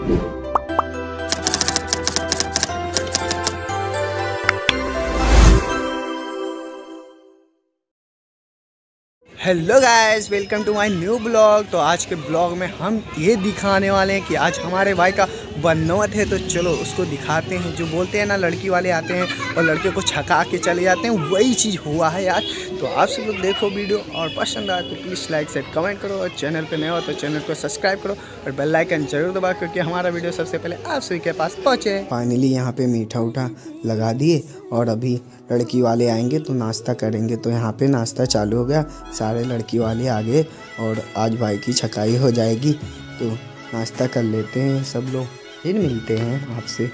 Hello guys, welcome to my new blog. तो आज के ब्लॉग में हम ये दिखाने वाले हैं कि आज हमारे भाई का बनौत है। तो चलो उसको दिखाते हैं। जो बोलते हैं ना, लड़की वाले आते हैं और लड़के को छका के चले जाते हैं, वही चीज़ हुआ है आज। तो आप सब लोग देखो वीडियो, और पसंद आए तो प्लीज़ लाइक शेयर कमेंट करो, और चैनल पे नए हो तो चैनल को सब्सक्राइब करो और बेल आइकन जरूर दबाओ, क्योंकि हमारा वीडियो सबसे पहले आप सभी के पास पहुँचे। फाइनली यहाँ पे मीठा उठा लगा दिए और अभी लड़की वाले आएंगे तो नाश्ता करेंगे। तो यहाँ पे नाश्ता चालू हो गया, सारे लड़की वाले आ गए और आज भाई की छकाई हो जाएगी। तो नाश्ता कर लेते हैं सब लोग, फिर मिलते हैं आपसे।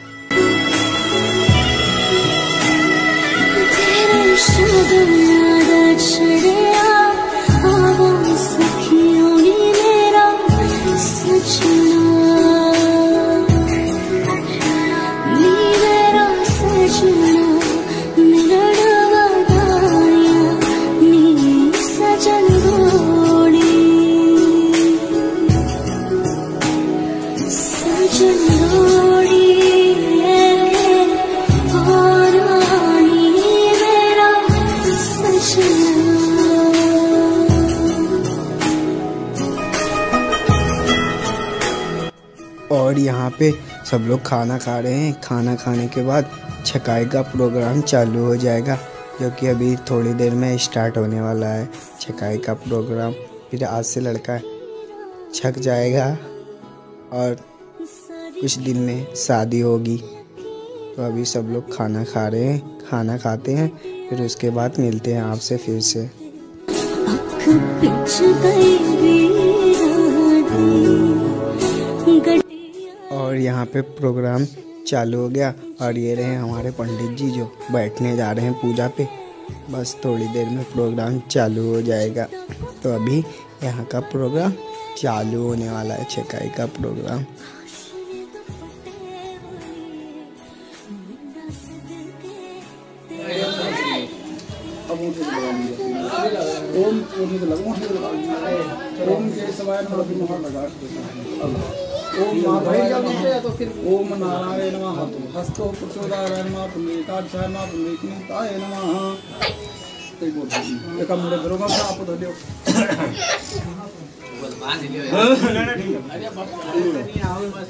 और यहाँ पे सब लोग खाना खा रहे हैं। खाना खाने के बाद छकाई का प्रोग्राम चालू हो जाएगा, जो कि अभी थोड़ी देर में स्टार्ट होने वाला है छकाई का प्रोग्राम। फिर आज से लड़का छक जाएगा और कुछ दिन में शादी होगी। तो अभी सब लोग खाना खा रहे हैं, खाना खाते हैं, फिर उसके बाद मिलते हैं आपसे फिर से। और यहाँ पे प्रोग्राम चालू हो गया और ये रहे हमारे पंडित जी जो बैठने जा रहे हैं पूजा पे। बस थोड़ी देर में प्रोग्राम चालू हो जाएगा। तो अभी यहाँ का प्रोग्राम चालू होने वाला है, छकाई का प्रोग्राम। ओम तो फिर ओम नारायण नमः हस्तो प्रचोदयाय नमः पुण्यकाक्षाय नमः पुण्यकीर्ताय नमः। ते बोल एक मुरे दरोगा से आप धलियो बांध लियो अरे बाबा नहीं आवे बस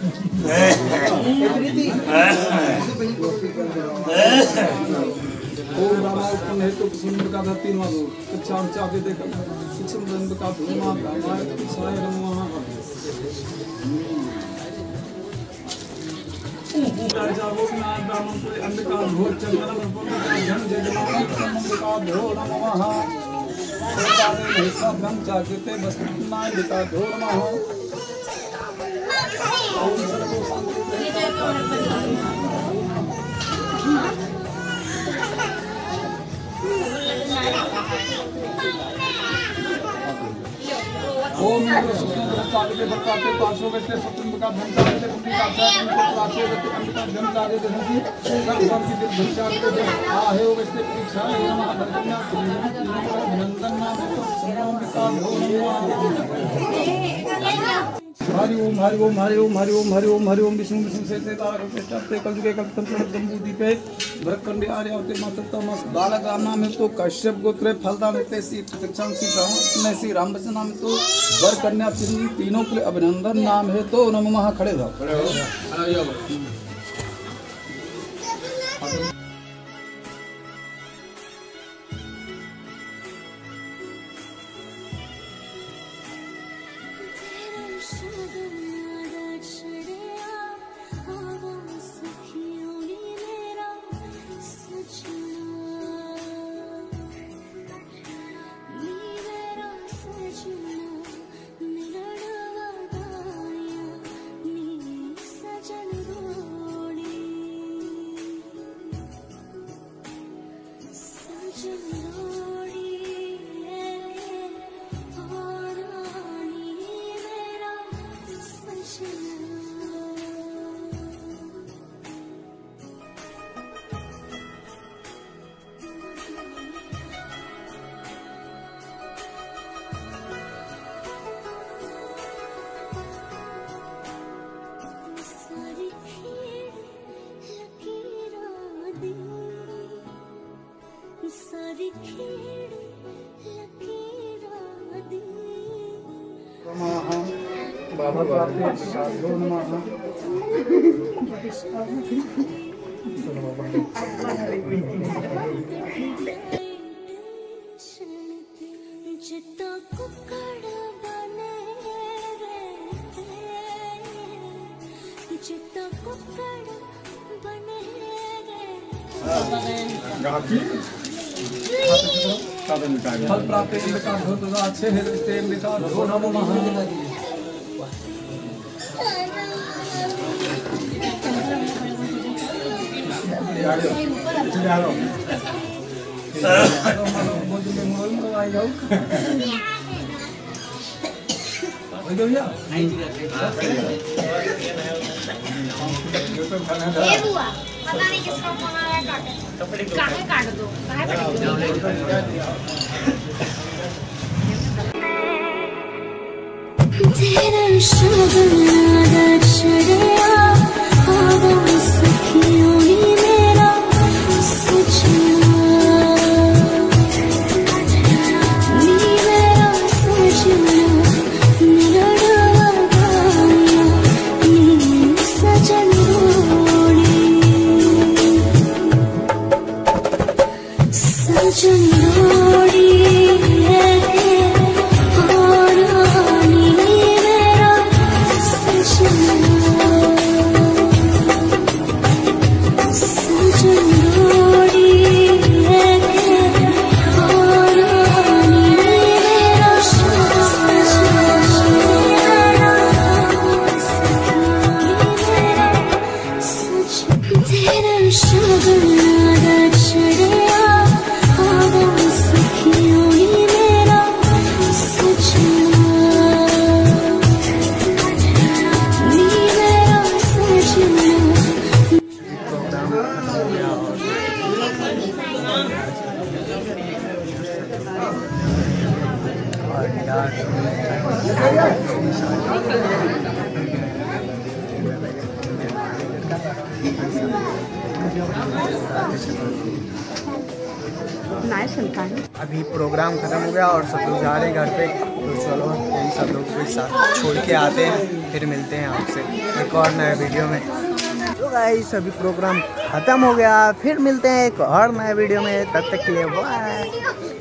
ओम रामाय पुण्य हेतु सुंदर का धरती नमः चार चाके देख शिक्षम दंड का धूमा रामाय साय नमः। राजा वो ब्राह्मण को अंधका घोर चंद्र में जन जगन्नाथ का धो नमः। सोतारे हिस्सा ब्रह्म जागते बसनाय लिका धो नमः। ओम सर्व शांति ओम के बरकाते पांचों में से स्वतंत्र का भंडार से कुंडी का साथ उनको प्राचे व्यक्ति अंबिका जन कार्य देती सब की दिल भंडार के आहे वो वैसे परीक्षा है नमः भरकन्या अभिनंदन नाम तो सर्वों का हरि ओम हरि ओम हरि ओम हरि ओम हरि ओम हरि ओम विष्णु विष्णु से तारक के चपते कलयुगे कल्पतंत्र जम्बूदी पे भरकंडी आर्य अवते मातृतमस बालक राम नाम है तो कश्यप गोत्र फलदा में सी प्रतीक्षां सी ब्राह्मण में सी राम वचन नाम तो वर कन्या चिरंजी तीनों के अभिनंदन नाम है तो नमः। खड़े रहो। सजन बाबा प्राप्ति साधु नमः। फल प्राप्ति अंबिका भूतदा छे हृदय अंबिका धो नमः। पता नहीं किसका फोन आ रहा है, काहे काट दो, काहे काट दो। तेरा शगुना दर्शया आगम सखियों ही मेरा सजना, नी मेरा सजना मेरा डगाया नी सजन चंदोड़ी है और रानी मेरा सजना, चंदोड़ी है और रानी मेरा सजना, तेरा शगुना दर्शया अभी प्रोग्राम खत्म हो गया और सब लोग जा रहे हैं घर पे, तो चलो इन सब लोग के साथ छोड़ के आते हैं, फिर मिलते हैं आपसे एक और नए वीडियो में। तो गाइस अभी प्रोग्राम खत्म हो गया, फिर मिलते हैं एक और नए वीडियो में, तब तक के लिए बाय।